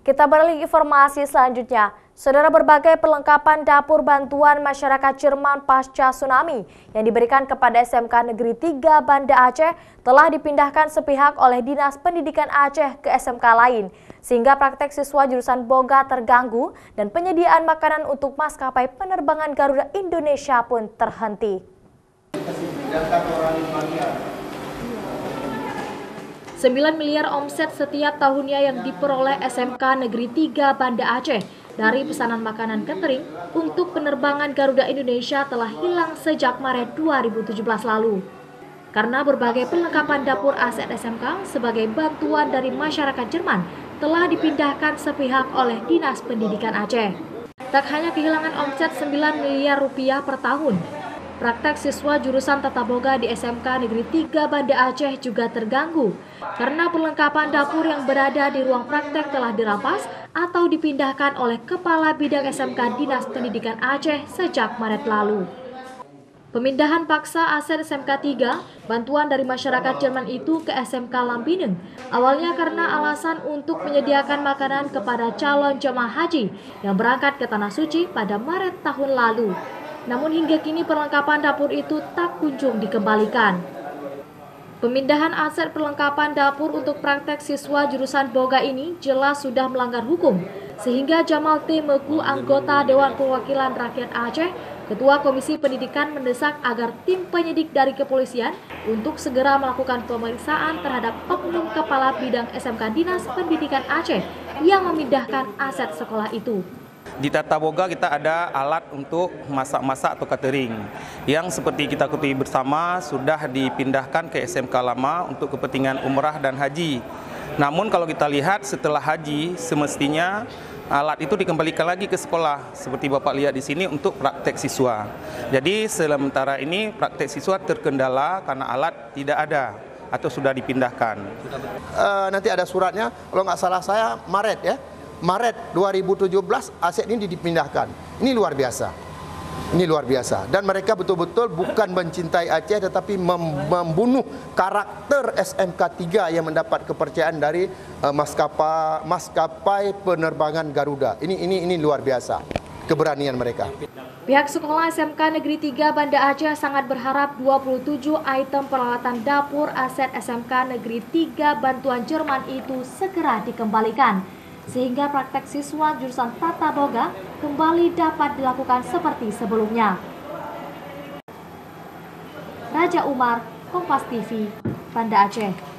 Kita beralih informasi selanjutnya. Saudara, berbagai perlengkapan dapur bantuan masyarakat Jerman pasca tsunami yang diberikan kepada SMK Negeri 3 Banda Aceh telah dipindahkan sepihak oleh Dinas Pendidikan Aceh ke SMK lain, sehingga praktek siswa jurusan Boga terganggu dan penyediaan makanan untuk maskapai penerbangan Garuda Indonesia pun terhenti. 9 miliar omset setiap tahunnya yang diperoleh SMK Negeri 3 Banda Aceh dari pesanan makanan catering untuk penerbangan Garuda Indonesia telah hilang sejak Maret 2017 lalu. Karena berbagai perlengkapan dapur aset SMK sebagai bantuan dari masyarakat Jerman telah dipindahkan sepihak oleh Dinas Pendidikan Aceh. Tak hanya kehilangan omset 9 miliar rupiah per tahun, praktek siswa jurusan Tata Boga di SMK Negeri 3 Banda Aceh juga terganggu karena perlengkapan dapur yang berada di ruang praktek telah dirampas atau dipindahkan oleh Kepala Bidang SMK Dinas Pendidikan Aceh sejak Maret lalu. Pemindahan paksa aset SMK 3, bantuan dari masyarakat Jerman itu ke SMK Lampineng, awalnya karena alasan untuk menyediakan makanan kepada calon jemaah haji yang berangkat ke Tanah Suci pada Maret tahun lalu. Namun hingga kini perlengkapan dapur itu tak kunjung dikembalikan. Pemindahan aset perlengkapan dapur untuk praktek siswa jurusan Boga ini jelas sudah melanggar hukum, sehingga Jamal T. Meku, anggota Dewan Perwakilan Rakyat Aceh, Ketua Komisi Pendidikan, mendesak agar tim penyidik dari kepolisian untuk segera melakukan pemeriksaan terhadap oknum Kepala Bidang SMK Dinas Pendidikan Aceh yang memindahkan aset sekolah itu. Di Tata Boga kita ada alat untuk masak-masak atau catering yang seperti kita ketahui bersama sudah dipindahkan ke SMK lama untuk kepentingan umrah dan haji. Namun kalau kita lihat setelah haji semestinya alat itu dikembalikan lagi ke sekolah seperti Bapak lihat di sini untuk praktek siswa. Jadi sementara ini praktek siswa terkendala karena alat tidak ada atau sudah dipindahkan. Nanti ada suratnya, kalau nggak salah saya Maret ya. Maret 2017 aset ini dipindahkan. Ini luar biasa. Ini luar biasa. Dan mereka betul-betul bukan mencintai Aceh tetapi membunuh karakter SMK 3 yang mendapat kepercayaan dari maskapai penerbangan Garuda. Ini luar biasa keberanian mereka. Pihak sekolah SMK Negeri 3 Banda Aceh sangat berharap 27 item peralatan dapur aset SMK Negeri 3 bantuan Jerman itu segera dikembalikan, sehingga praktek siswa jurusan Tata Boga kembali dapat dilakukan seperti sebelumnya. Raja Umar, Kompas TV, Banda Aceh.